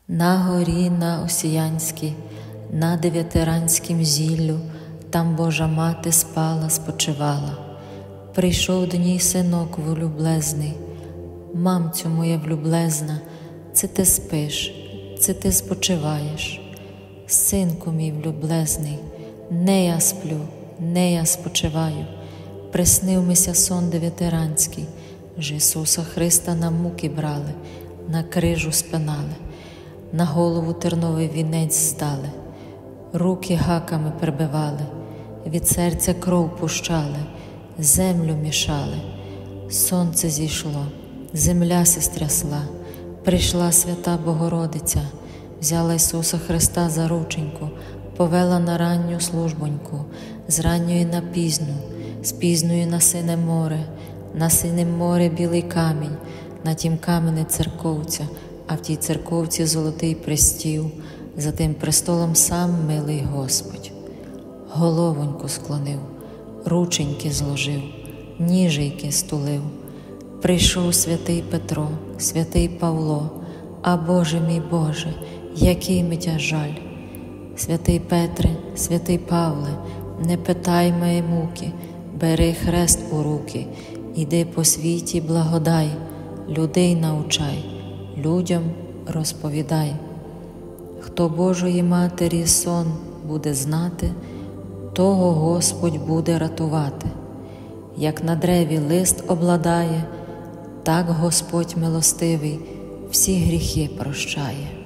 На горі на Осіянській, на Дев'ятиранськім зіллю, там Божа мати спала, спочивала. Прийшов до ній синок влюблезний: «Мамцю моя влюблезна, це ти спиш, це ти спочиваєш? Синку мій влюблезний, не я сплю, не я спочиваю. Приснив мися сон дев'ятиранський, ж Ісуса Христа на муки брали, на крижу спинали, на голову терновий вінець здали, руки гаками прибивали, від серця кров пущали, землю мішали. Сонце зійшло, земля се стрясла, прийшла свята Богородиця, взяла Ісуса Христа за рученьку, повела на ранню службоньку, з ранньої на пізню, з пізньої на сине море, на сине море білий камінь, на тім камені церковця, а в тій церковці золотий престіл, за тим престолом сам милий Господь. Головоньку склонив, рученьки зложив, ніжейки стулив. Прийшов святий Петро, святий Павло: «А Боже мій Боже, який митя жаль!» Святий Петре, святий Павле, не питай моєї муки, бери хрест у руки, іди по світі благодай, людей научай, людям розповідай. Хто Божої Матері сон буде знати, того Господь буде ратувати. Як на древі лист обладає, так Господь милостивий всі гріхи прощає.